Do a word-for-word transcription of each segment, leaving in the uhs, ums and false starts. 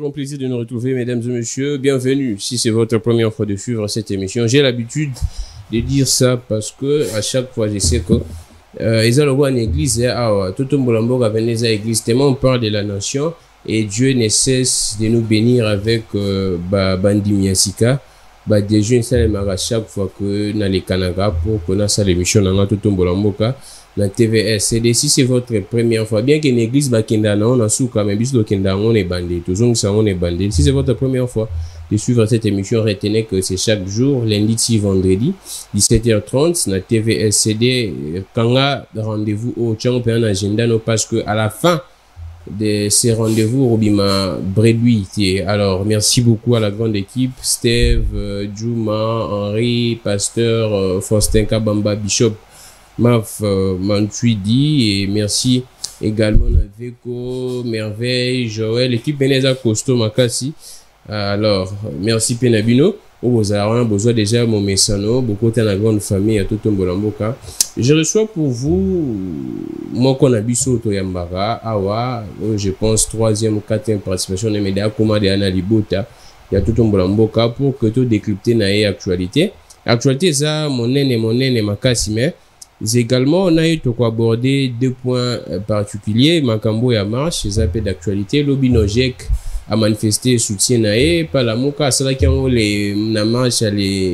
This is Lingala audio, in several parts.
grand plaisir de nous retrouver, mesdames et messieurs. Bienvenue, si c'est votre première fois de suivre cette émission. J'ai l'habitude de dire ça parce que à chaque fois, je sais que euh, ils ont une église, ah, tout le monde a une église, tellement on parle de la nation et Dieu ne cesse de nous bénir avec euh, bah, Bandi Miasika. Bah, des jeunes, ça à chaque fois que dans les Canada pour qu'on a ça l'émission dans tout le monde. La T V S C D, si c'est votre première fois, bien qu'une église bakenda on a sous quand même bis le kenda on est bandé, toujours ça on est bandé. Si c'est votre première fois de suivre cette émission, retenez que c'est chaque jour, lundi si vendredi, dix-sept heures trente, la T V S C D, quand on a rendez-vous au tchang on peut un agenda, non, parce que à la fin de ces rendez-vous, Robima Bredouille. Alors, merci beaucoup à la grande équipe, Steve, euh, Juma, Henri, Pasteur, euh, Faustin Kabamba, Bishop, Maf euh, Mantuidi, et merci également à Veko, Merveille, Joël, l'équipe Beneza Costo Makasi. Alors, merci Penabino. Vous avez besoin déjà mon messano, beaucoup de la grande famille à tout le monde. Je reçois pour vous mon konabiso Toyambara, Awa, je pense troisième ou quatrième participation de médias comme de Anna Libota, il y a tout le monde pour que tout décrypter naïe actualité. Actualité ça, mon nene, mon nene, makasi mais également, on a eu à aborder deux points particuliers. Makambo et marche, les appels d'actualité. L'Obinojek a manifesté soutien naé. Par la Mouka, c'est là qu'il y a les marche les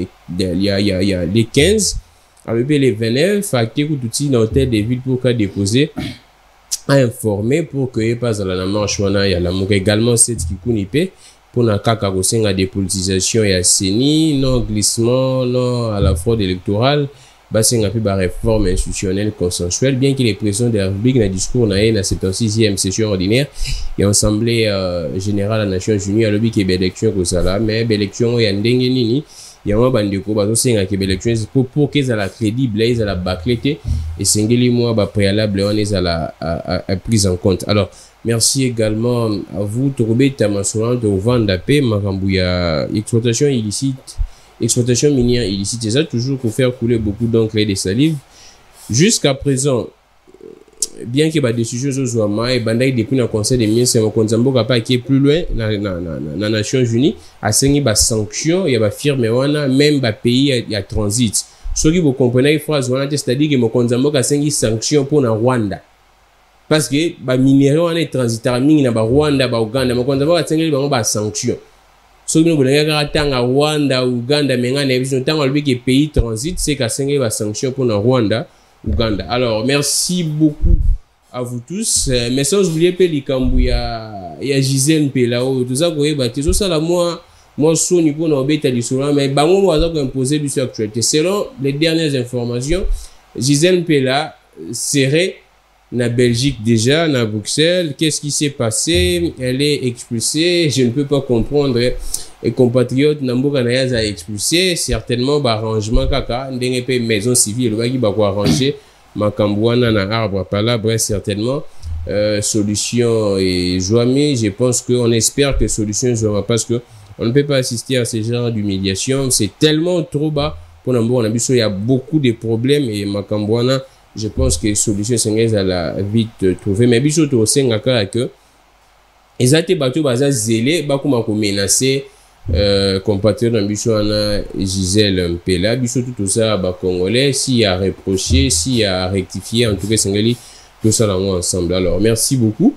les quinze, avec les vingt-neuf, facteur tout dans l'hôtel des villes pour qu'à déposer, à informer pour que pas à la marche, on a la Mouka également cette qui connaît pour na kaka à dépolitisation et à Séni, non glissement, non à la fraude électorale. Bassin a pu la réforme institutionnelle consensuelle, bien qu'il ait président de la République dans le discours dans la soixante-sixième session ordinaire et assemblée euh, générale des Nations Unies à l'objet de l'élection que ça là, mais l'élection est en dengue il y a un bandeko bazo senga que l'élection pour pour qu'ils a la crédible, ils a la bâclée et singeli mois ba préalable on est à la à, à, prise en compte. Alors merci également à vous Torobé Tamasoran de Vandapé Makambuya exploitation illicite. Exploitation minière illicite, c'est ça toujours pour faire couler beaucoup d'encre et de salive. Jusqu'à présent, bien que la décision soit mal, et depuis le Conseil des ministres, on ne pas qui est plus loin dans les Nations Unies, à ce qu'il y a des sanctions, il y a des firmes, même des pays il y a transit. Ce qui vous comprenez, la phrase, c'est-à-dire que le Conseil a des sanctions pour le Rwanda. Parce que les minéraux sont transitaires, il y a Rwanda, Ouganda, le Conseil a des sanctions. So nous voulons tanga Rwanda, Ouganda, mais on tant on que pays transit, c'est qu'à cinq va sanction pour le Rwanda, Ouganda. Alors merci beaucoup à vous tous. Mais sans oublier que les Kambouya, il y a Gisèle Pelao, tout ça quoi, bah tout ça là moi, moi sonne pour nous embêter du soir, mais bah moi on va imposer du actualité. Selon les dernières informations, Gisèle Pela serait na Belgique déjà, na Bruxelles. Qu'est-ce qui s'est passé? Elle est expulsée. Je ne peux pas comprendre. Et compatriotes Namboka Nayaz a expulsé. Certainement, bah, arrangement kaka. N'denge pe maison civile. Le gars qui va quoi arranger. Makambouana na arbre par là. Bref, certainement. Euh, solution et Joami. Je pense qu'on espère que solution sera parce que on ne peut pas assister à ce genre d'humiliation. C'est tellement trop bas pour Namboka. Il y a beaucoup de problèmes et Makambouana. Je pense que les solutions sont la vite trouvées. Mais biso to sengaka que ils ont été battus baza zélé ba kuma ko menacer euh compatriotes dans biso ana Gisèle Mpela biso tout ça ba congolais s'il y a reproché, s'il y a rectifié en tout cas sengali tout ça là ensemble. Alors merci beaucoup.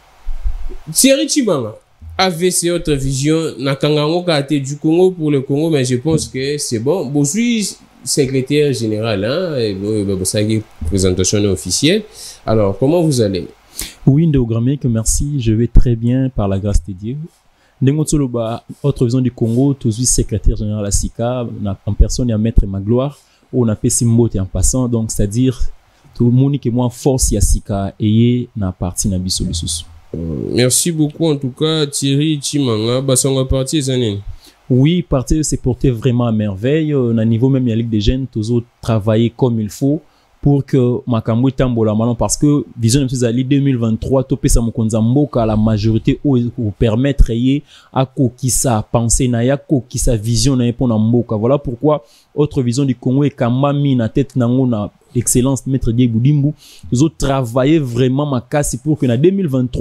Thierry Chibanga avait cette autre vision na kangango kate du Congo pour le Congo, mais je pense que c'est bon. Bozui secrétaire général, hein, et présentation officielle. Alors, comment vous allez? Oui, Ndéogramé, que merci, je vais très bien par la grâce de Dieu. Ndengotoloba, autre vision du Congo, tout secrétaire général à SICA, en personne et à Maître Magloire, on a fait Simbote en passant, donc c'est-à-dire tout le monde qui est moins force à SICA et na partie na biso bisus. Merci beaucoup en tout cas, Thierry Chimanga, basonga partie zanine. Oui, partir s'est porté vraiment à merveille. Au niveau même de la Ligue des Jeunes, toujours travailler comme il faut pour que Makambo tambola malon parce que vision de ces deux mille vingt-trois topé sa mokonzamboka la majorité ou permettre y à ko qui sa pensée na ya ko qui sa vision na pour na mboka. Voilà pourquoi autre vision du Congo est kamami na tête nango na excellence maître Diego Boudimbu toujours travailler vraiment ma casse pour que na deux mille vingt-trois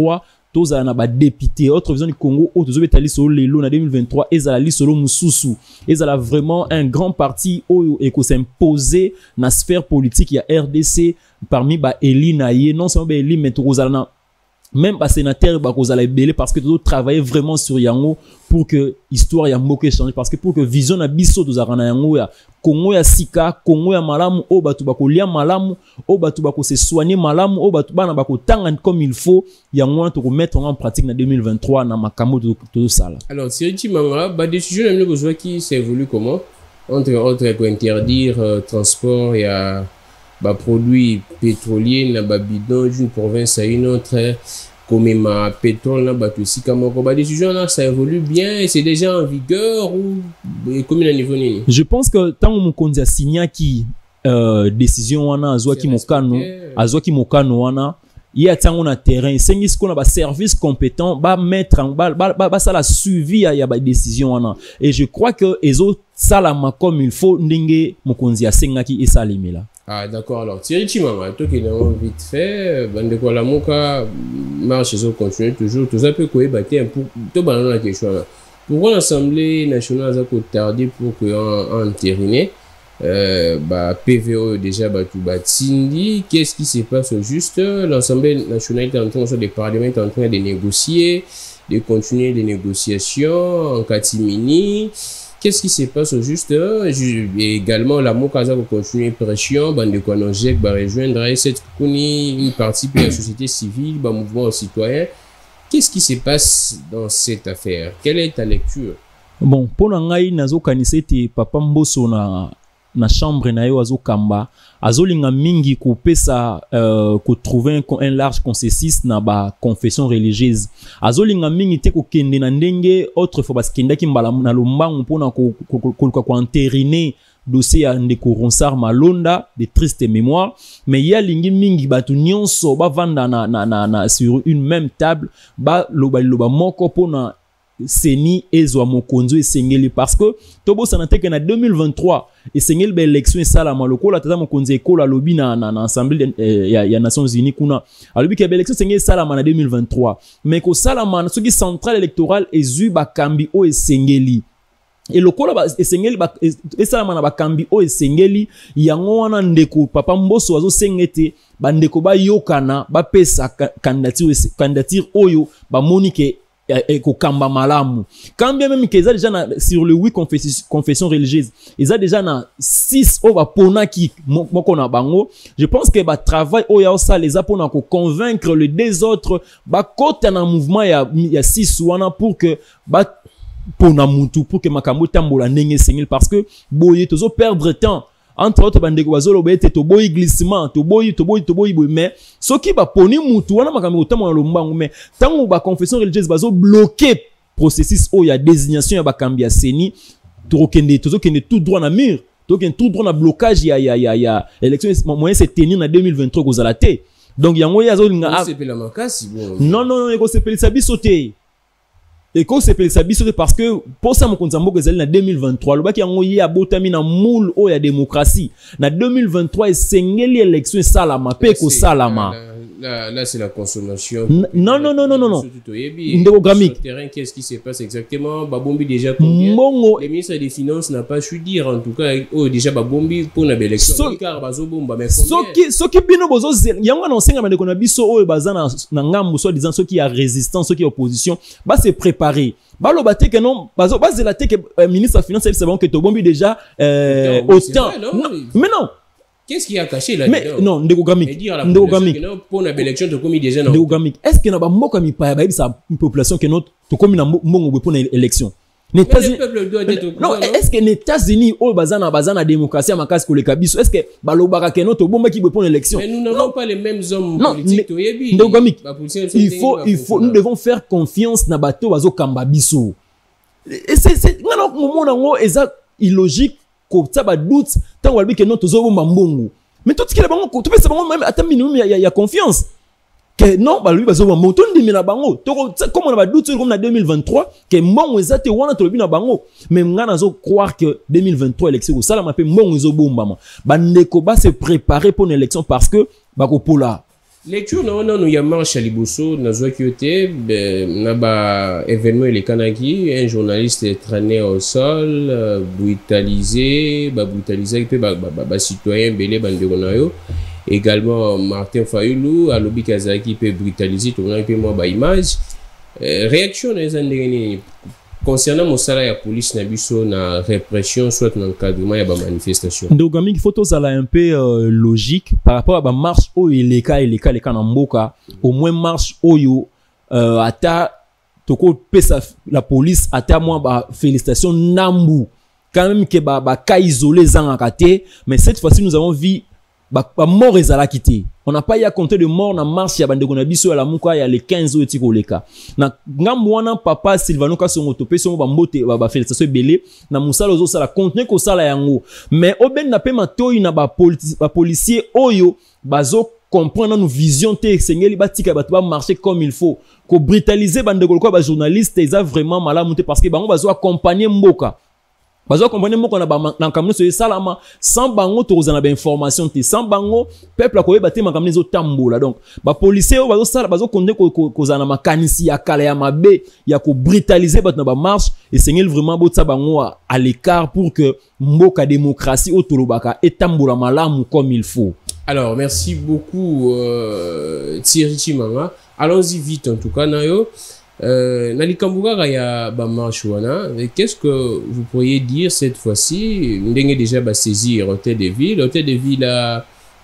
tozala na ba député autre vision du Congo o tozo betali solo lelo na deux mille vingt-trois ezala li solo mususu ezala vraiment un grand parti oyo eko s'imposer na sphère politique ya R D C parmi ba eli na ye non seulement ba eli mais tozala na même pas sénateur ba kozala ebele parce que tout travailler vraiment sur yango pour que histoire ya mboka change parce que pour que vision na biso tozala na yango ya Congo ya sika Congo ya malamu o batu bakolia malamu o batu bako se soigner malamu o batu bana bako tanga comme il faut yango to ko mettre en pratique na deux mille vingt-trois na makambo to to sala. Alors Thierry Chimanga ba décision na besoin qui s'évolue comment entre autres ko interdire euh, transport et à bah, produits pétroliers na ba bidon d'une province à une autre comme ma pétrole na ba aussi comment ba décision là ça évolue bien et c'est déjà en vigueur ou comme à niveau nini. Je pense que tant mon konzi a signé qui euh, décision wana azwa ki mokano azwa ki mokano wana il y a tant na terrain c'est ce qu'on a ba service compétent ba mettre en ba ba, ba, ba ça la suivi ya ba décision wana et je crois que ezo salama comme il faut ndenge mokonzi a sengaki et salimela. Ah d'accord, alors Thierry Chimanga, toi qui l'as vite fait, bande quoi la moka marche et continue toujours, tout ça peut quoi battre un peu, tout ballon la question là. Pourquoi l'Assemblée nationale a tardé pour que en entériner euh, bah P V O déjà bah tout batindi, qu'est-ce qui se passe au juste? L'Assemblée nationale est en train de parlements est en train de négocier, de continuer les négociations en catimini. Qu'est-ce qui se passe au juste? Et également, la Mokaza va continuer pression, bande quoi Nojek va rejoindre cette une partie de la société civile, le mouvement citoyen. Qu'est-ce qui se passe dans cette affaire? Quelle est ta lecture? Bon, pour nangai nazo kanisete papa Mboso na na chambre na yo azo kamba azolinga mingi ko pesa euh, ko trouver un, un large consensus na ba confession religieuse azolinga mingi te ko kende na ndenge autre fois parce kenda ki mbala na lombangu pona ko ko ko ko entériner dossier ya ndeko Ronsard Malonda de triste mémoire mais ya lingi mingi batu nyonso ba vanda na na na, na sur une même table ba loba loba moko pona seni ezwa mokonzo esengeli parce que tobo sanate que na deux mille vingt-trois esengeli ba élection esala malokola tata mokonzo ekola lobi na na, na assemblée eh, ya, ya Nations Unies kuna alobi ke ba élection esengeli sala na deux mille vingt-trois mais ko sala na soki centrale électorale ezu ba kambi o esengeli et lokola ba esengeli ba esala na ba kambi o esengeli yango wana ndeko papa Mboso azo sengete ba ndeko ba yokana ba pesa candidature candidature oyo ba monike et kamba malamu quand bien même qu'ils a déjà na, sur le huit confession confession religieuse ils a déjà na six over pona ki moko na bango je pense que ba travail o ya ça les a pona ko convaincre les deux autres ba kota na mouvement ya ya six wana pour que ba pona mutu pour que makambo tambola ndenge sengel parce que boye tozo perdre temps entre autres bandeko bazolo bete to boy glissement to boy to boy to boy mais soki ba poni mutu wana makambo tamona lombangu mais tango ba confession religieuse bazo bloquer processus o ya désignation ya ba kambia seni to kende to kende tout droit na mur to kende tout droit na blocage ya ya ya ya élection moyen c'est tenir na deux mille vingt-trois ko zalate donc yango ya zo linga non non non eko sepelisa bisote et qu'on s'appelle ça biso parce que pour ça mon compte que c'est en deux mille vingt-trois le baki yango ya botami na moule o ya démocratie na deux mille vingt-trois et sengeli élection salama pe ko salama là là c'est la consommation non non non non non non ndeko gamique terrain qu'est-ce qui se passe exactement babombi déjà combien Mongo. Le ministre des finances n'a pas su dire en tout cas oh déjà babombi pour na élection car bazobomba mais soki soki bino bozo yango na senga mandeko na biso o bazana na ngambu so disant ceux qui a résistance ceux qui opposition ba se préparer ba lo baté que non bazo ba zela té que ministre des finances c'est bon que to bombi déjà euh autant mais non. Qu'est-ce qui a caché là? Mais non, ndeko gamik. Ndeko gamik. Pour une élection de commis déjà non. Ndeko gamik. Est-ce que na ba mboka mi pa ba sa population que notre to commis na mbongo pour une élection? Les peuple doit être non, est-ce que les États-Unis au bazana bazana démocratie à makasi ko le kabiso est-ce que ba lo baraka notre bomba qui pour une élection? Mais nous n'avons pas les mêmes hommes politiques to yebi. Ndeko gamik. Il faut il faut nous devons faire confiance na bato bazo kamba biso. Et c'est c'est ngana moment ngo eza illogique ko taba doute tant walbi que non tozo bomba mbongo mais tout ce qui est bango to pesa bango même ata minimum il y a confiance que non ba lui bazo bomba to ndimi na bango to comme on a doute comme na deux mille vingt-trois que mbongo ezate wana to lobi na bango mais ngana zo croire que deux mille vingt-trois élection sala ma pe mbongo zo bomba ba ndeko ba se préparer pour une élection parce que ba ko pola lecture non non nous y a marche à Liboso na zo kiote na ba événement les kanaki un journaliste est traîné au sol euh, brutalisé ba brutalisé pe ba ba, ba citoyen belé bandeko na yo également Martin Fayulu à l'obi kazaki pe brutalisé tout na pe moi ba image euh, réaction les andeni concernant mon salaire à police na biso na répression soit dans encadrement ya ba manifestation donc il faut ça là un peu euh, logique par rapport à ba marche au les cas et les cas les cas na mboka au moins marche oyo euh, ata toko pesa la police ata moi ba félicitations nambu quand même que ba ba cas isolé zangakate mais cette fois-ci nous avons vu ba, ba mort ezala quitté on n'a pas eu à compter de mort na marche ya bandeko na biso ya la muka ya les quinze o etiko leka na ngambo wana papa Silvano Kasongo topé so ba mbote ba, ba félicitation belé na musala ozo sala continuer ko sala yango mais oben na pe matoyi na ba, politi, ba policier oyo bazo comprendre nos vision te sengeli batika bato ba marcher comme il faut ko brutaliser bandeko ko ba journaliste eza vraiment malamu te parce que bango bazo accompagner mboka bazo comprendre moko na ba na kamno so salama sans bango toza na ba information te sans bango peuple akoye baté makamne zo tambola donc ba policier bazo sala bazo konde ko kozana makanisi ya kala ya mabe ya ko brutaliser bat na ba marche et sengel vraiment botsa bango à l'écart pour que mboka démocratie otolobaka etambola malamu comme il faut. Alors merci beaucoup euh, Thierry Chimanga, allons-y vite en tout cas nayo. Euh, Nalikambuga ya ba marche wana, qu'est-ce que vous pourriez dire cette fois-ci? Ndenge déjà ba saisir hôtel de ville, hôtel de ville a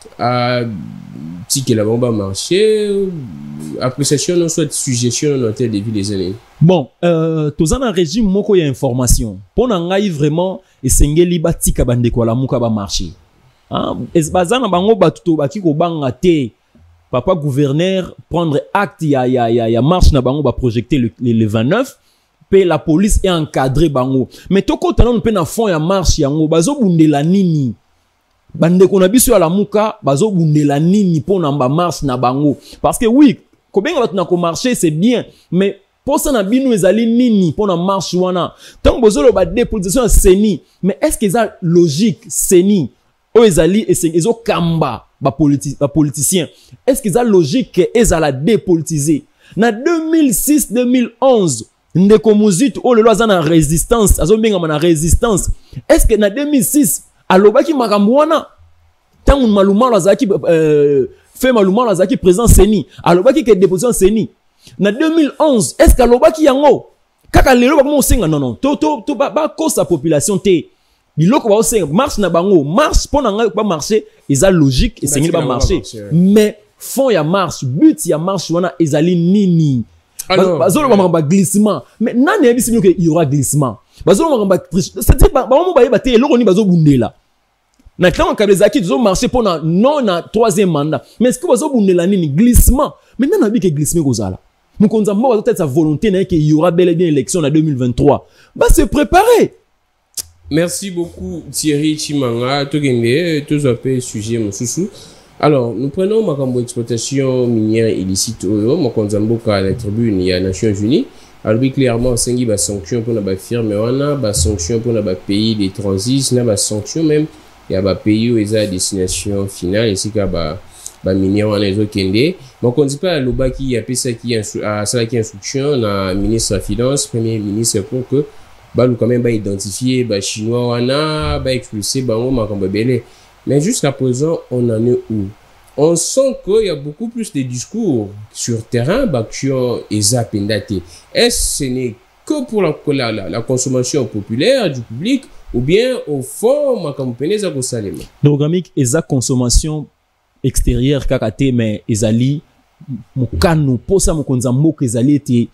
a ticket la bomba marché, appréciation non soit suggestion dans hôtel de ville les années. Bon, euh tozana régime moko ya information. Pour ngai vraiment esengeli batika bandeko la muka ba marché. Hein, ezbazana bango batuto bakiko banga te. Papa gouverneur prendre acte ya ya ya ya marche na bango ba projecter le, le, le vingt-neuf pe la police est encadré bango mais toko tana pe na fond ya marche yango bazo bundela nini bande ko na biso ya la muka bazo bundela nini po na ba marche na bango parce que oui ko benga batu na ko marcher c'est bien mais pour ça na binu ezali nini po na marche wana tant bozolo ba dépolitisation seni mais est-ce que ça logique seni o ezali ezo kamba ba politi ba politicien est-ce qu'ils a logique que ils la dépolitiser na deux mille six deux mille onze ndeko muzit o le loza na résistance azo benga na résistance est-ce que na deux mille six alobaki makambo wana tangu maluma lazaki euh, fait maluma lazaki président seni alobaki que déposition seni na deux mille onze est-ce que alobaki yango kaka lelo ba mo senga non non to to to ba, ba cause la population te biloko ba osenga marche na bango marche pour nanga ba marcher eza logique et sengeli ba marcher mais fond ya marche but ya marche wana ezali nini bazolo ba ba glissement mais nani yebisi que il y aura glissement bazolo ba c'est-à-dire ba mo ba yeba te eloko ni bazo bundela na tant que les acquis zo marcher pour na non na troisième mandat mais est-ce que bazo bundela nini glissement mais nana bi que glissement kozala mukonza mo bazo peut-être sa volonté na que il y aura bel et bien élection en deux mille vingt-trois ba se préparer. Merci beaucoup Thierry Chimanga, Togende, tous un peu sujet Moussousou. Alors, nous prenons ma cambo exploitation minière illicite au Mokonzamboka à la tribune, il y a Nations Unies. Alors, oui, clairement, c'est une sanction pour la firme, on a une sanction pour le pays des transits, on a une sanction même, il y a un pays où il y a destination finale, ici, il y a un minière en les autres. Mais on ne dit pas à l'Oba qui a fait ça qui a une instruction, la ministre de la Finance, premier ministre, pour que bah nous quand même bah identifier bah chinois wana bah expulser bah on m'a comme belé mais jusqu'à présent on en est où on sent qu'il y a beaucoup plus de discours sur terrain bah qui ont ezapendate est-ce ce n'est que pour la, la, la, la consommation populaire du public ou bien au fond ma comme peneza ko salema donc amique eza consommation extérieure kakate mais ezali mukanu posa mukonza moko ezali ete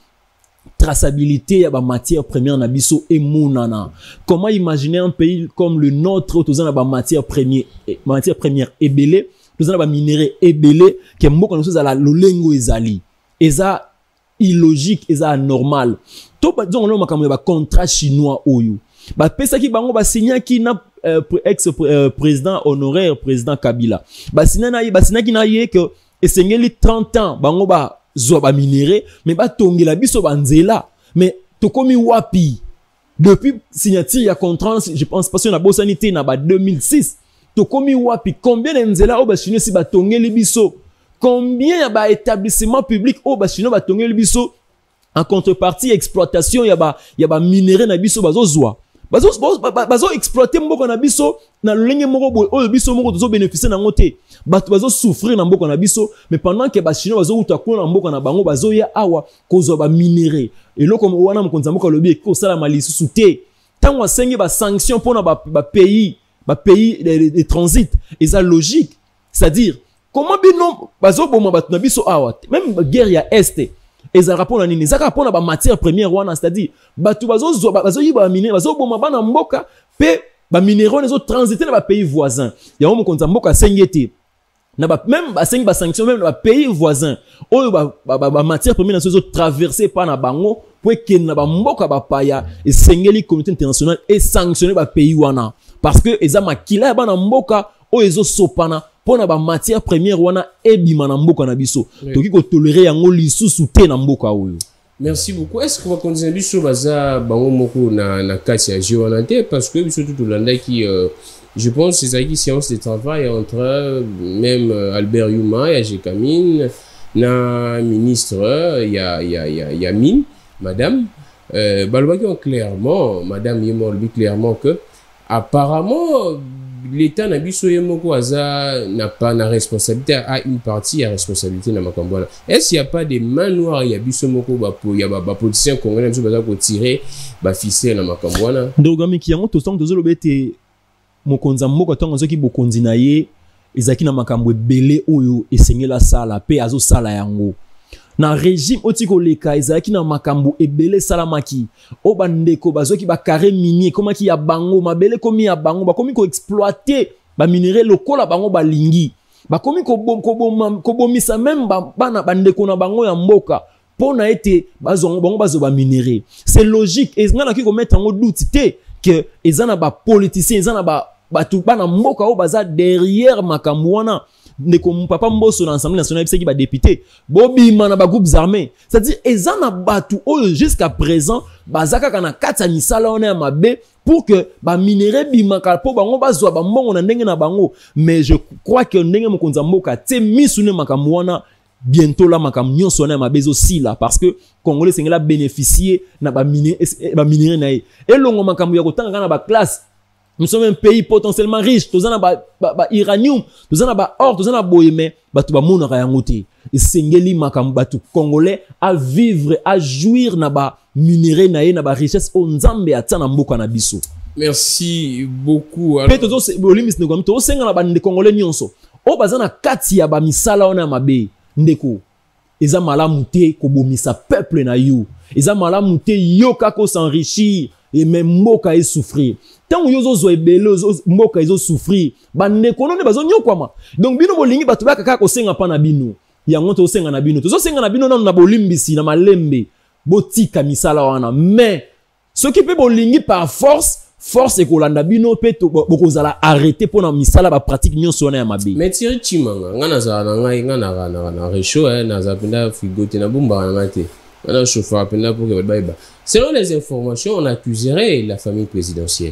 traçabilité à la matière première nabiso et monana. Comment imaginer un pays comme le nôtre où la matière première matière première ébélée, tout ça la minerai ébélé qui est beaucoup de choses à la lolengo ezali. Eza illogique, eza anormal. Tout ba disons on a comme ba contrat chinois oyo. Ba pesa ki bango ba signer ki na ex président honoraire président Kabila. Ba signer na ba signer ki na yé que esengeli trente ans bango ba zo ba minéré mais ba tongela biso banzela mais tokomi wapi depuis signature ya contrat je pense parce que na bosanité na ba deux mille six tokomi wapi combien de nzela o ba chine si ba tongeli biso combien ya ba établissement public oh ba chinois ba tongeli biso en contrepartie exploitation ya ba ya ba minerai na biso bazo zwa bazo bazo exploiter mboko na biso na lolenge moko boy oyo biso moko tozo bénéficier na ngote bato bazo souffrir na mboko na biso mais pendant que ba chinois bazo uta kuna mboko na bango bazo ya awa kozwa ba minerai eloko wana mokonza moko lobi ko sala malisusu te tango asengi ba sanction pona ba, ba pays ba pays de, de transit eza logique c'est-à-dire comment bino bazo boma bato na biso awa même guerre ya est eza rapport na nini eza rapport na ba matière première wana c'est-à-dire bato bazo zo bazo yiba minerai bazo boma bana mboka pe ba minerai les autres transiter na ba pays voisins ya mo konza mboka sengeti na ba même ba sengi ba sanction même na ba pays voisins oyo ba ba, ba, ba matière première na zo traverser par na bango pour que na ba mboka ba paya et sengeli communauté internationale et sanctionner ba pays wana parce que eza makila ba na mboka oyo ezo sopana pona ba matière première wana ebima na mboka na biso oui. Toki ko tolérer yango lisusu te na mboka oyo. Merci beaucoup. Est-ce que vous continuez biso baza bango moko na na kati ya géonante parce que biso tout landa qui euh, je pense c'est ça qui séance de travail entre euh, même euh, Albert Yuma et Jekamine na ministre il y a il y a il y a Mine madame euh balobaki clairement madame Yema lui clairement que apparemment l'État n'a biso yemoko aza n'a pas la responsabilité à une partie à responsabilité na makambwana. Est-ce qu'il y a pas des mains noires ya biso moko ba po ya ba politiciens congolais biso baza ko tirer ba ficelle na makambwana. Ndogami ki yango to song tozolo bete mokonza moko tongo zoki bokonzi na ye ezaki na makambo ebele oyo esengela sala pe azo sala yango. Na régime otiko leka ezaki na makambo ebele salamaki o bandeko bazoki ba carré minier comment ki ya bango mabele komi ya bango ba komi ko exploiter ba minerai lokola bango ba lingi ba komi ko bom ko bom ko bomisa même ba bana bandeko na bango ya mboka pona ete bazongo bango bazo ba minerai c'est logique et ngana ki ko mettre en doute te que ezana ba politiciens ezana ba batu bana mboka o baza derrière makambo wana ndeko papa mboso na l'Assemblée nationale qui ba député bobi mana ba groupes armés c'est-à-dire ezana batu oyo jusqu'à présent bazaka kana kata misala ona ya mabe pour que ba minerai bimaka po bango bazwa ba mbongo na ndenge na bango mais je crois que ndenge mokonza mboka te misune makambo wana bientôt la makambo nyonso na mabe zo sila parce que congolais sengela bénéficier na ba minerai ba minerai na e longo makambo ya kotanga kana ba classe. Nous sommes un pays potentiellement riche. Tous en ba ba uranium, tous en ba or, tous en boye mais batu ba mona yangote. Et sengeli makam batu congolais à vivre, à jouir na ba minerai na ye na ba richesse o nzambe atana mboka na biso. Merci beaucoup. Pe tozo se bolimis ne gomi to senga na ba de congolais nyonso. O bazana kati ya ba misala ona mabe ndeko. Eza malamu te ko bomisa peuple na yo. Eza malamu te yo kako s'enrichir et même mboka e souffrir. Tant que yozo zo ebele mboka ezo souffrir bande kono ne bazo nyokwama donc bino bolingi batu baka kaka kosenga pa na bino yango to senga na bino to senga na bino na bolimbisi na malembe botika misala wana mais ce qui peut bolingi par force force e kolanda bino pe to bokozala arrêter pour na misala ba pratique nyonso na ya mabe mais Thierry Chimanga ngana za na ngai ngana na na resho eh na za penda figote na bumba na mate na chauffeur penda pour que ba selon les informations on accuserait la famille présidentielle.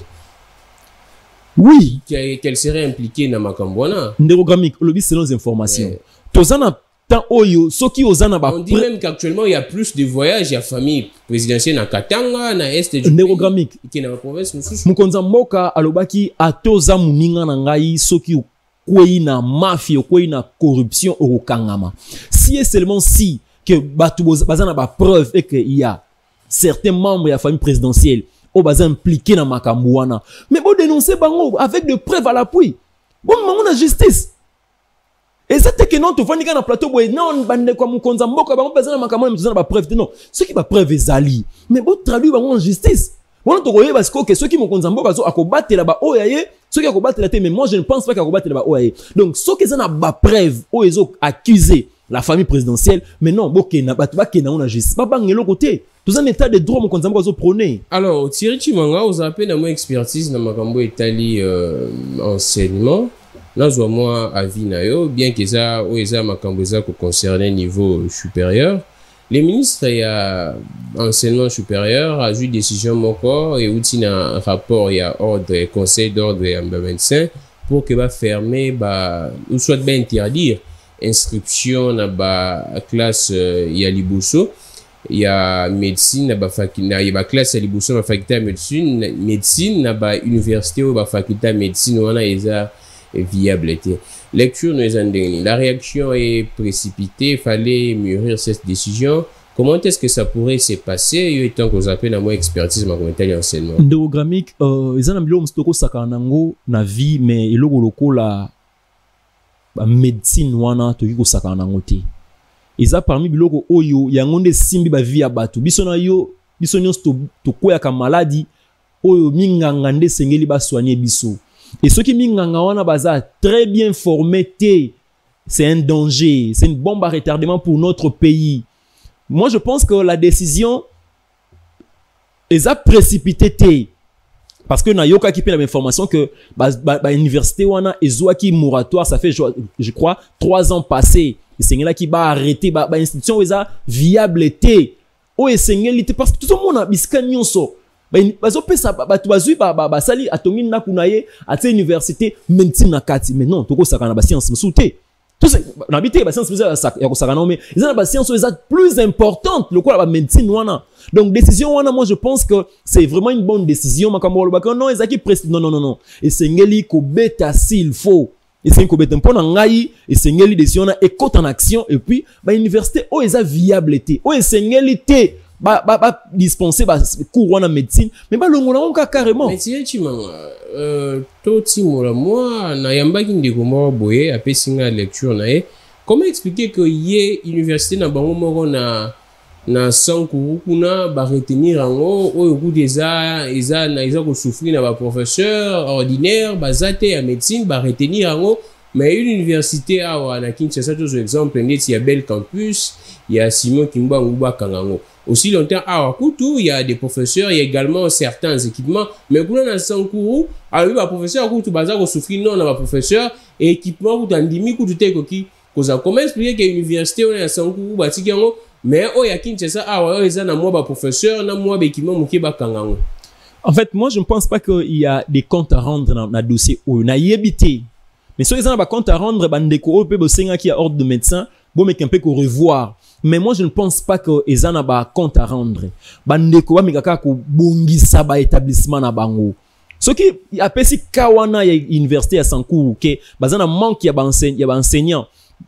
Oui. Qu'elle serait impliquée dans Makambwana. Ndérogamique, le bis selon les informations. Tozana tant oyo, soki ozana ba. On dit même qu'actuellement il y a plus de voyages, il y a famille présidentielle na Katanga, na Est du Ndérogamique. Qui est dans la province Mususu. Mukonza mboka alobaki atoza muninga na ngai soki kwei na mafia, kwei na corruption au kangama. Si et seulement si que batu bazana ba preuve et que il y a certains membres de la famille présidentielle au bas impliqué dans Makambouana. Mais bon dénoncer bango avec des preuves à l'appui. Bon on a justice. Et ça que non tu vois ni na plateau boy non bande kwa mukonza mboka bango bazana makamona mtuzana ba preuve non. Ce qui ba preuve ezali. Mais bon traduire bango en justice. Bon to koyeba parce que ceux qui mukonza mboka zo akobattre là ba oyaye, ceux qui akobattre là mais moi je ne pense pas qu'akobattre là ba oyaye. Donc ceux qui zana ba preuve o ezo accusé la famille présidentielle mais non bokena batu bakena on a justice. Ba bangelo côté. Tout un état de droit, mon konza mboka zo prôner. Alors, Thierry Chimanga, vous avez appelé dans mon expertise dans makambo etali euh, enseignement. Là, je vois moi avis na yo, bien que ça, ou ça makambo ça concernait niveau supérieur. Les ministres, il y a enseignement supérieur, a eu décision moko et outil un rapport, il y a ordre, conseil d'ordre et un médecin pour que va fermer, bah, ou soit bien interdire inscription na ba classe uh, ya liboso ya médecine na ba faculté na ba classe ya liboso na faculté ya médecine médecine na ba université ou ba faculté ya médecine wana eza viable te. Lecture nous en la réaction est précipitée, il fallait mûrir cette décision. Comment est-ce que ça pourrait se passer? Il y a tant qu'on appelle à moi expertise ma commentaire et enseignement. Ndogramik euh ils en ambilo mstoko sakanango na vie mais iloko loko la médecine wana to yiko sakanango te. Eza parmi biloko oyo yangonde simbi ba vie ya batu. Biso na yo biso nyonso to to koya ka maladie oyo minganga nde sengeli ba soigner biso. Et ceux qui minganga wana baza très bien formés, c'est un danger, c'est une bombe à retardement pour notre pays. Moi, je pense que la décision est précipitée. Parce que na yoka qui paie l'information que ba, ba, ba université wana ezoa qui moratoire, ça fait je crois trois ans passés. Et c'est là qui va arrêter ba, ba institution eza viable té. O et c'est parce que tout le monde a bisca nyonso. Bazo pesa batu bazui ba ba sali atongi na kunaye à cette université médecine na kati mais non toko sakana ba science msouté tout ça na bité ba science ya ko sakana mais ils ont ba science plus importante le quoi la médecine wana donc décision wana moi je pense que c'est vraiment une bonne décision makambo lo baka non ezaki précis non non non non et sengeli ko beta s'il faut et c'est ko beta mpona ngai et sengeli décision na et en action et puis ba université o eza viabilité o sengeli té ba ba ba dispenser ba cours en médecine mais ba longola on carrément mais tiens tu m'as euh tout ti mola moi na yamba ki ndeko mo boye apé singa lecture na e comment expliquer que yé université na bango moko na na sanku kuna ba retenir ngo oyo ku déjà eza na eza ko souffrir na ba professeur ordinaire bazate ya médecine ba retenir ngo mais une université à na Kinshasa tout exemple net il y a Bel Campus il y a Simon Kimba Nguba Kangango. Aussi longtemps à Wakutu, il y a des professeurs, il y a également certains équipements. Mais quand on a Sankourou, alors il y a professeur à Wakutu, Bazar, au souffrir, non, on a professeur, et équipement, ou dans demi, ou tout est coquille. Comment expliquer qu'à l'université, on a Sankourou, Batikiango, mais oh, il y a Kinshasa, ah ouais, ils ont un mois, professeur, un mois, équipement, Moukiba Kangango. En fait, moi, je ne pense pas qu'il y a des comptes à rendre dans le dossier. On a y habité. Mais si ils ont des comptes à rendre, bandeko, peut qui a ordre de médecin, bon, mais qu'un peu qu'on revoir. Mais moi, je ne pense pas que les gens n'ont compte à rendre. Bandeko wa mikaka ko bongisa ba établissement na bango. Ce qui appelle si kawana ya université à Sankourou que bazana manque ya ba enseignant, ya ba enseignant.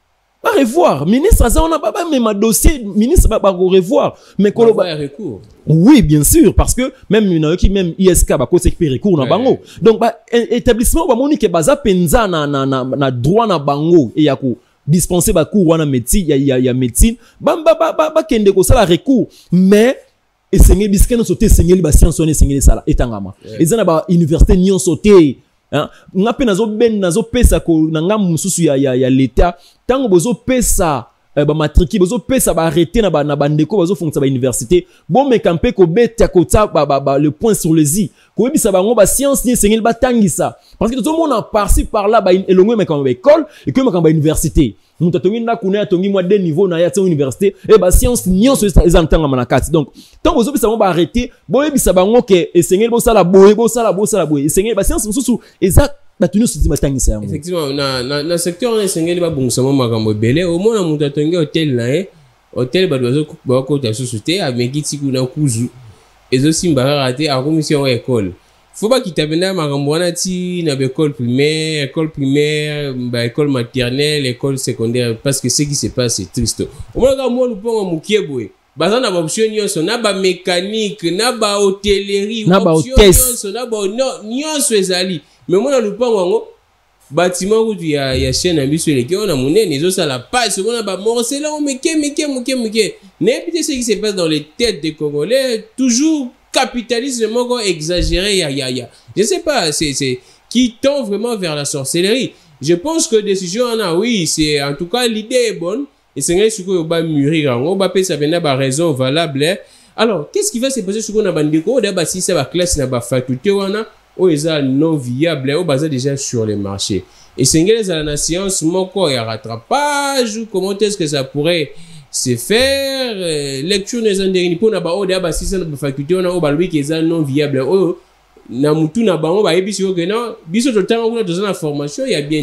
Ba revoir ministre ça on a pas même dossier ministre ba ba revoir mais ko ba recours. Oui, bien sûr parce que même une qui même I S K ba ko s'expérer recours na bango. Donc ba établissement ba moni ke baza penza na na na droit na bango et yako dispenser ba cours wana médecine ya ya ya médecine ba ba ba ba kende ko sala recours mais esengeli biskeno sauter esengeli ba science on esengeli sala etangama ezana ba université nyon sauter hein ngape nazo ben nazo pesa ko na ngamu mususu ya ya ya l'état tango bozo pesa ba matriki bozo pesa ba arrêter na ba na bandeko bozo fonctionner ba université bon mais campé ko beta ko ta ba ba le point sur les i ko bisa bango ba science ni esengeli ba tangisa parce que tout le monde a par-ci par-là ba elongwe mais comme école et que comme université nous t'attendons na kuna tongi moi des niveaux na ya université et ba science nion so ezantanga manakati donc tant bozo bisa ba arrêter bo bisa bango ke esengeli bo sala boye bo sala bo sala boye esengeli ba science mususu eza batunu suti matangisa yango effectivement na na na secteur on esengeli ba bongusama makambo belé au moins na mutu tongi hôtel na e hôtel ba dozo ba ko ta société amekiti kuna kuzu ezo simba raté a commission école. Faut pas qu'il t'amène à Marambouanati, na école primaire, école primaire, bah, école maternelle, école secondaire, parce que ce qui se passe, c'est triste. Au moins, quand moi, nous prenons mon kieboué, bah, ça n'a pas option, nyonso, n'a pas mécanique, n'a pas hôtellerie, n'a pas hôtesse, n'a pas, non, nyonso ezali. Mais moi, nous prenons, bâtiment où il y a, il y a chaîne, un sur lesquels on a monnaie, les autres, ça la passe, on a pas morcé là, on me ké, me ké, me ké, me ké. N'importe ce qui se passe dans les têtes des Congolais, toujours, capitalisme exagéré, ya ya ya. Je sais pas, c'est c'est qui tend vraiment vers la sorcellerie. Je pense que décision en a oui, c'est en tout cas l'idée est bonne et c'est vrai que va mûrir, on va payer ça bien ba raison valable. Alors, qu'est-ce qui va se passer sur qu'on a bandiko d'abord si ça va classe na ba faculté wana o eza non viable o basé déjà sur les marchés. Et c'est à la science moko ya rattrapage, comment est-ce que ça pourrait c'est faire euh, lecture des andérini pour na ba o da ba si ça na faculté on a o ba lui qui est non viable o na mutu na bango ba ebiso que non biso to temps on a besoin de formation il y a bien té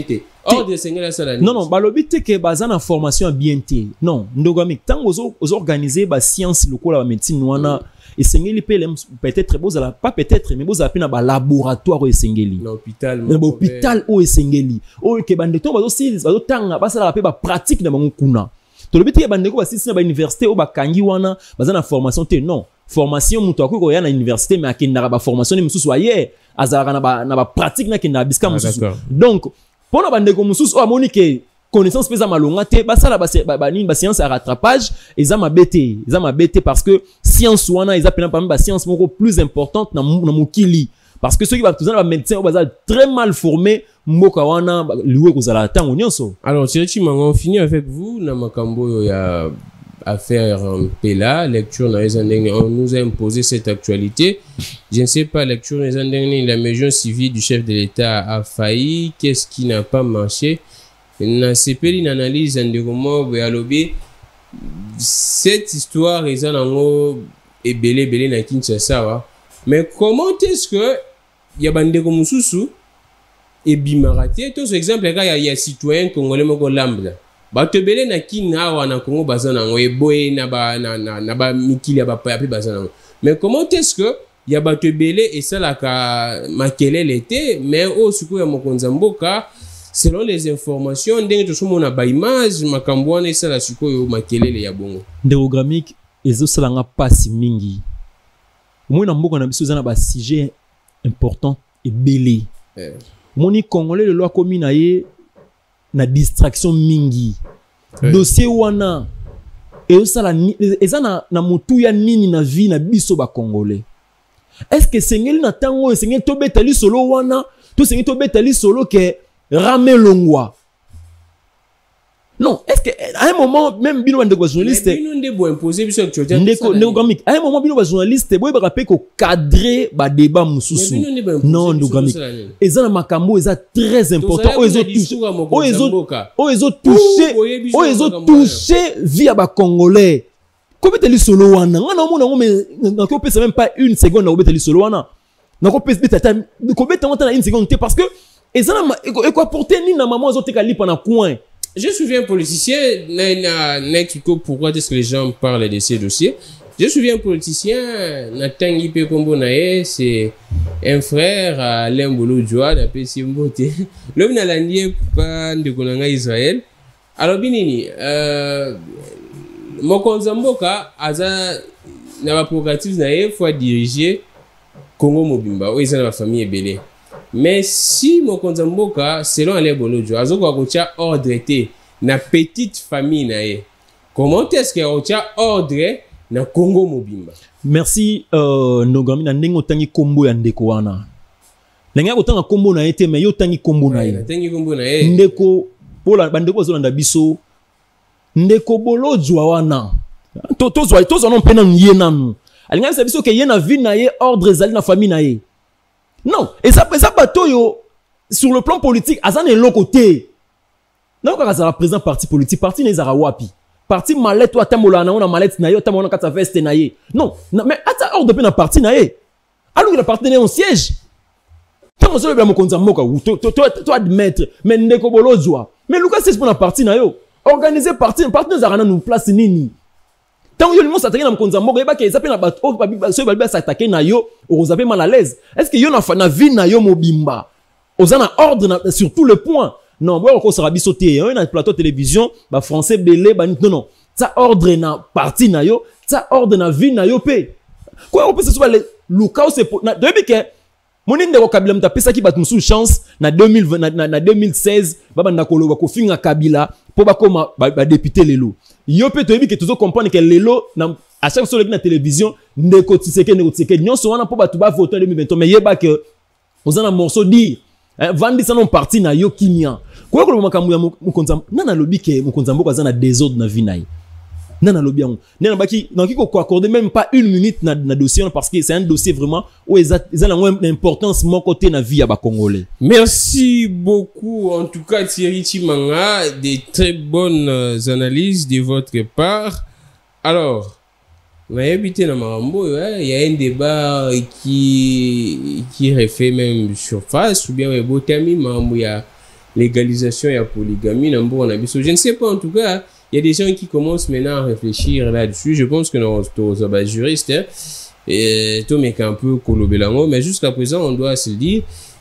ordre esengeli asala non non balobi te ke baza na formation bien te non ndogami tango ozo ozo organiser ba science lokola ba médecine wana esengeli pe peut-être bozala pas peut-être mais bozala pe na ba laboratoire esengeli na hôpital na ba hôpital o esengeli o ke bandeko bazo science bazo tanga basala pe ba pratique na bango kuna to lobi te bandeko ba science na ba université o ba kangi wana baza na formation te non formation mutu akoki ya na université mais akendaka ba formation mususu aye azalaka na ba na ba pratique na kendaka bisika mususu donc pona bandeko mususu o amoni ke connaissance pesa malonga te basala ba ba nini ba science à rattrapage eza mabete eza mabete parce que science wana eza pena parmi ba science moko plus importante na na mokili parce que ceux qui va tous ba médecin o baza très mal formé mboka wana liwe kozala tango nyonso. Alors Thierry Mango, on finit avec vous na makambo ya affaire Pela lecture na ezandeng on nous a imposé cette actualité. Je ne sais pas lecture na ezandeng la maison civile du chef de l'État a failli, qu'est-ce qui n'a pas marché? Na sepeli une analyse ndeko ya lobi cette histoire est nango ebele belé na Kinshasa mais comment est-ce que ya bandeko mususu et bimarate tous exemple ka ya, ya citoyen congolais moko lambda bato belé na kina wana Congo bazana ngo eboye na ba na na, na ba mikili ba pa pe bazana mais comment est-ce que ya bato belé et ça la ka makelele était mais au suku ya mokonza mboka selon les informations ndenge tosomona ba image makambo wana ça la suku yo makelele ya bongo ndéogrammique ezo salanga pasi mingi moi na mboka na biso zana ba sujet important et belé eh. Moni congolais le loi komi na ye na distraction mingi eh. Dossier wana ezo sala eza na na mutu ya nini na vie na biso ba congolais est-ce que sengeli na tango sengeli to betali solo wana to sengeli to betali solo ke Rame Longwa. Non, est-ce que à un moment même bino ndeko journaliste bino ndebo imposer biso actualité ndeko ndeko à un moment bino journaliste boy ba rappeler ko cadrer ba débat mususu non ndeko eza na makambo eza très important o ezo toucher o ezo o ezo toucher o ezo toucher via ba congolais ko beteli solo wana ngana mona ngome na ko pesa même pas une seconde na ko beteli solo wana na ko pesa betata ko betata na une seconde parce que et ça et quoi porter ni na maman zote kali pendant coin. Je souviens politicien na na pourquoi est-ce que les gens parlent de ces dossiers. Je souviens politicien na tangi pe kombo na ye c'est un frère à Lembolo Joa na pe simbote. L'homme na landie pa ndeko na Israël. Alors binini euh mokonza mboka aza na ba prérogative na ye faut diriger Congo Mobimba ou ils ont la famille ebele. Mais si mokonza mboka selon Ale Bolojo azoko akotia ordre te na petite famille na ye comment est-ce que akotia ordre na Congo Mobimba? Merci euh Nogami na ndenge otangi kombo ya ndeko wana ndenge akotanga kombo na ye te mais yo tangi kombo na ye tangi kombo na ye ndeko pola bandeko azolanda biso ndeko Bolojo wana to to zo to zo non pena ye nanu alinga sa biso ke ye na vie na ye ordre ezali na famille na ye. Non, et ça, ça bateau yo, sur le plan politique, azan est l'autre côté. Non, quand ça représente parti politique, parti n'est wapi. Parti malette ou atamola na ona malette na yo, atamola kata veste na ye. Non, mais ata hors de peine parti na ye. Alors il a partenaire en siège. Tant on se le mokonza moka ou toi toi admettre, mais ndeko Bolojwa. Mais Lucas c'est pour la parti na yo. Organiser parti, parti na nous place nini. Tant que yo s'attaquer na mokonza moka, eba ke zape na bato, so ba s'attaquer na yo, o zape mal à l'aise. Est-ce que yo na na vie na yo mobimba? Ozana ordre sur tout le point. Non, moi on sera bisoté, hein, na plateau télévision, ba français belé, ba non non. Ça ordre na parti na yo, ça ordre na vie na yo pe. Quoi on peut se souba le Lucas c'est depuis que mon ndeko Kabila mtapesa ki bat musu chance na deux mille vingt na, na deux mille seize baba ndakolo ba ko finga Kabila po ba koma ba, ba député lelo. Yo pe toyebi que toujours comprendre que lelo na à chaque fois na télévision ndeko Tshisekedi ndeko Tshisekedi nyonso wana po ba tu ba voter deux mille vingt mais yeba que ozana morceau dire hein, vandi ça non parti na yo kimia ko ko makambo ya mukonza nana lobi ke mukonza mboko azana désordre na vie na ye nana lobi yango nana baki na kiko ko accorder même pas une minute na, na dossier parce que c'est un dossier vraiment où ils ont une importance mon côté na vie à ba congolais. Merci beaucoup en tout cas Thierry Chimanga, des très bonnes analyses de votre part. Alors on a habité dans Marambo, il y a un débat qui qui refait même surface ou bien Botami Marambo ya légalisation et la polygamie dans bon abisso. Je ne sais pas, en tout cas, il y a des gens qui commencent maintenant à réfléchir là-dessus. Je pense que nos juristes, hein, et tout mais un peu colobelango, mais jusqu'à présent, on doit se le dire.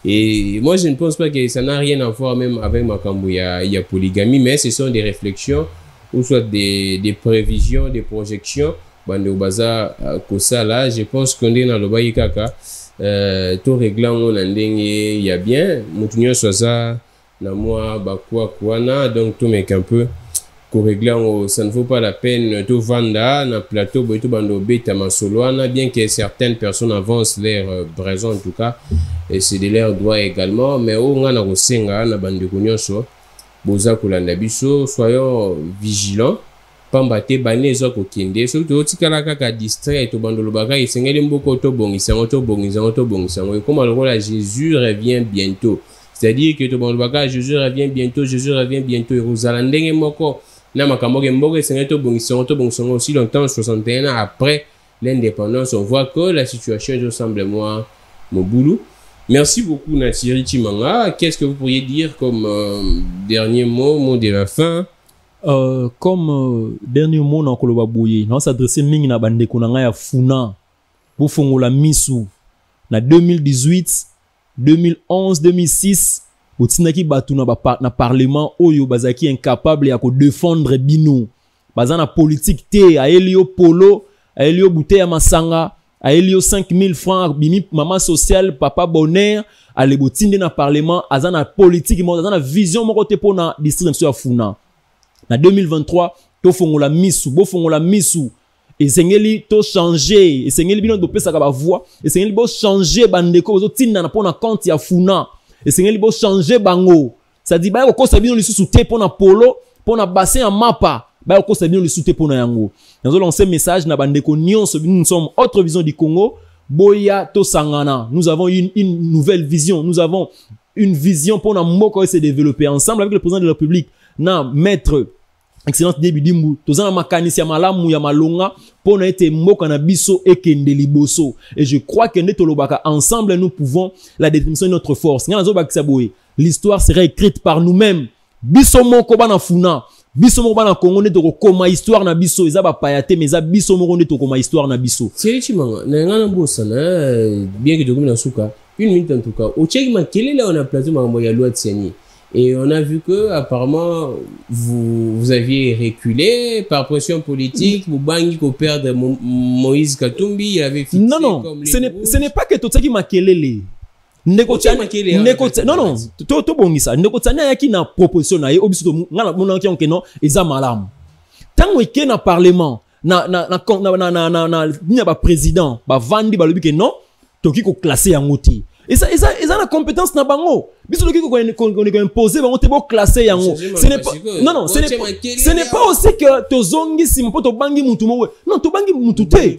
Et moi, je ne pense pas que ça n'a rien à voir même avec Makambo, il y a, il y a polygamie, mais ce sont des réflexions ou soit des, des prévisions, des projections. Bande au bazar, que ça là, je pense qu'on est dans le bail kaka. Euh, tout réglant, on a il y a bien. Moutounio soit ça, na moi, bah quoi, quoi, na, donc tout mec un peu. Réglant, ça ne vaut pas la peine de vendre na plateau, bah tout bande au bête à Mansoloana, bien que certaines personnes avancent l'air euh, braison en tout cas, et c'est de l'air droit également, mais au on a au senga, na bande de cognoso, boza kolanda biso, soyons vigilants. Pambate bane zo ko kende so to tikala kaka distrait to bandolo baka isengeli mboko to bongisa to bongisa to bongisa comme alors là Jésus revient bientôt, c'est-à-dire que to bandolo baka Jésus revient bientôt, Jésus revient bientôt Jérusalem ndenge moko na makambo ke mboko isengeli to bongisa to bongisa aussi longtemps soixante et un ans après l'indépendance. On voit que la situation je semble moi mon boulot. Merci beaucoup Natiri Chimanga. Qu'est-ce que vous pourriez dire comme euh, dernier mot, mot de la fin? Euh, comme euh, dernier mot na koloba boye na s'adresser mingi na bande ko na nga ya funa bo fongola misu na deux mille dix-huit deux mille onze deux mille six botinaki batu na ba na parlement oyo bazaki incapable ya ko défendre bino baza na politique te a elio polo a elio bouteille ya masanga a elio cinq mille francs bimi maman sociale papa bonheur ale botinde na parlement aza na politique mo aza na vision moko te pona district ya funa. Na deux mille vingt-trois, to fongola misu, bo fongola misu, et sengeli to changer, et sengeli bino do pesa ka ba voix, et sengeli bo changer bandeko zo tinna na pona compte ya funa, et sengeli bo changer bango. Ça dit ba ko sa bino lisusu te pona polo, pona bassin ya mapa, ba ko sa bino lisusu te pona yango. Nous lancer message na bandeko nyonso, nous sommes autre vision du Congo, boya to sangana. Nous avons une, une nouvelle vision, nous avons une vision pour na moko se développer ensemble avec le président de la République. Na maître excellence Déby Dimbu tozana makanisi ya malamu ya malonga pour na ete mboka na biso ekende liboso, et je crois que ndetolobaka ensemble nous pouvons la détermination de notre force ngana zo bakisa boye l'histoire sera écrite par nous-mêmes biso moko bana funa biso moko bana Congo ndetoko koma histoire na biso eza ba payate mais eza biso moko ndetoko koma histoire na biso c'est chimanga na ngana bosa na bien que dokumina na suka une minute en tout cas au cheki makele là on a plateau mambo ya loi de Seni. Et on a vu que apparemment vous, vous aviez reculé par pression politique. Vous bangi qu'on perde Moïse Katumbi, il avait fixé. Non non, comme ce n'est ce n'est pas que tout ça qui m'a kelele. Nekotia nekotia non non, to to bongisa. Nekotia na yaki na proposition na ye obiso ngana mona ki onke non eza malamu. Tango eke na parlement na na na na na na na ni ba président ba vandi ba lobi ke non toki ko classer yango ti. Et ça, et ça, et ça la compétence na bango. Biso loki ko ko ko imposer bango te bo classer yango. Ce n'est pas non non, ce n'est pas ce n'est pas aussi que to zongi si mpo to bangi mutu mo. Non, to bangi mutu te.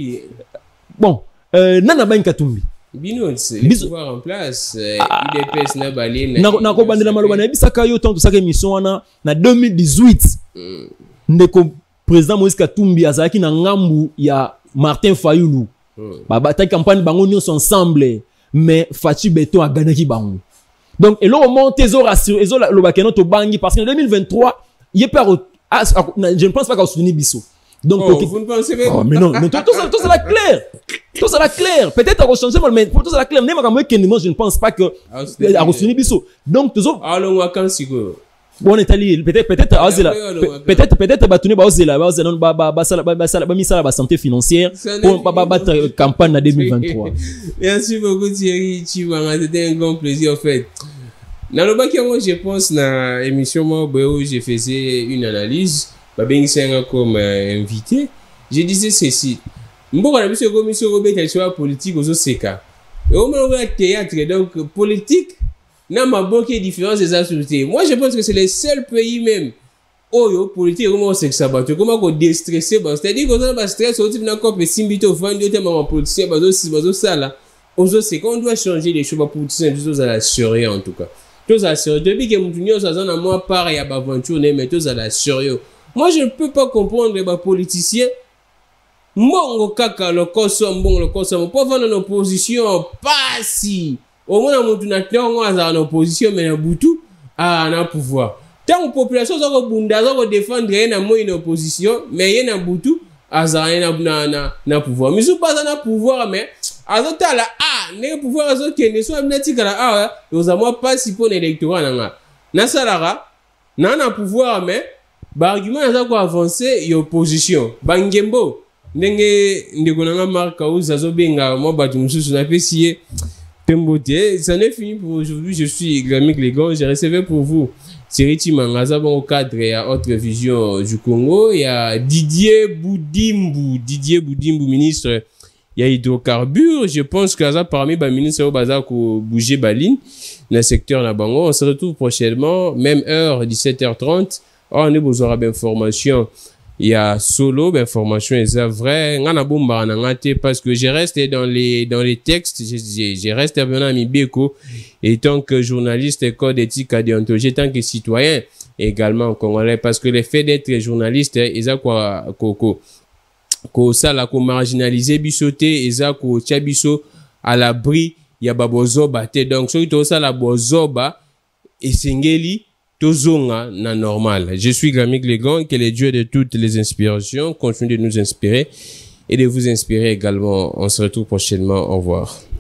Bon, euh nana bangi Katumbi. Bino c'est le pouvoir en place. U D P S na balé na na ko bandela maloba na bisaka yo tant to saka émission wana na deux mille dix-huit. Ndeko président Moïse Katumbi azaki na ngambu ya Martin Fayulu. Ba bataille campagne bango nyonso ensemble. Mais Fachi Beton a gagné qui bango. Donc, et là, au moment où ils ont rassuré, ils ont le bakeno to bangi, parce qu'en deux mille vingt-trois, il est pas, je ne pense pas qu'on soutenir Bissot. Donc, oh, vous ne pensez pas? Oh, mais non, mais tout, tout, ça, tout ça la clair. Tout ça la clair. Peut-être à changer, mais pour tout ça la clair. Même quand je ne pense pas que, à soutenir Bissot. Donc, tout ça. Alors, on va quand c'est que. Bon, on est allé, peut-être, peut-être, peut-être, peut-être, bah, tu n'es pas osé là, bah, osé, non, bah, bah, bah, ça, bah, bah, ça, bah, mis ça, la santé financière, pour, bah, bah, battre campagne en deux mille vingt-trois. Merci beaucoup, Thierry Chimanga, c'était un grand plaisir, en fait. Dans le bac, moi, je pense, dans l'émission, moi, où j'ai fait une analyse, bah, ben, c'est comme invité, je disais ceci. Bon, on a vu ce commission Robert, elle soit politique aux autres C K. Et au moment où le théâtre, donc, politique, n'a ma beaucoup de différence des associés. Moi, je pense que c'est le seul pays même où la politique comment c'est que ça bat. Comment on déstresser, c'est-à-dire qu'on a pas stress, on dit qu'on a encore des symbiotes, on dit qu'on a un politicien, on dit ça là. On sait qu'on doit changer les choses pour politiciens, tous à la surveiller en tout cas. Tous à la surveiller. Depuis que Moutounio, ça donne à moi pareil à Baventure, mais tous à la surveiller. Moi, je ne peux pas comprendre les politiciens. Moi, on caca le consomme, bon le consomme. Pour faire une opposition, pas si. Au moins, on a en opposition, mais en Boutou, ah na pouvoir tant population ça ko bunda ça ko défendre na mo une opposition mais y na butu azana na na na, na pouvoir mais sou pas na pouvoir mais azota la ah ne pouvoir azo kende so amnati kala ah aux amoi pas si pour électorat na na salara na na pouvoir mais ba argument ça ko avancer y opposition bangembo ndenge ndeko na marka uzazo benga mo batu mususu na pesier Temboté, ça n'est fini pour aujourd'hui. Je suis Gramik Legon. J'ai recevé pour vous Thierry Timangaza, bon, au cadre et à Autre Vision du Congo. Il y a Didier Boudimbu, Didier Boudimbu, ministre, il y a hydrocarbures. Je pense que ça parmi les ministres au bazar pour bouger Baline dans le secteur de Bango. On se retrouve prochainement, même heure, dix-sept heures trente. Oh, on est besoin d'informations. Il y a solo d'informations, c'est vrai. Parce que je reste dans les, dans les textes, je, je, je reste à mi beko. Et tant que journaliste, code éthique et déontologie, tant que citoyen également congolais. Parce que le fait d'être journaliste, ils ont quoi, quoi, quoi, ça, là, quoi, marginalisé, bissoté, ils ont quoi, tchabisso, à l'abri, il y a babozoba, donc, surtout ça, la bozoba, et singeli, Tozonga na normal. Je suis Gramik Legon, que le Dieu de toutes les inspirations continue de nous inspirer et de vous inspirer également. On se retrouve prochainement. Au revoir.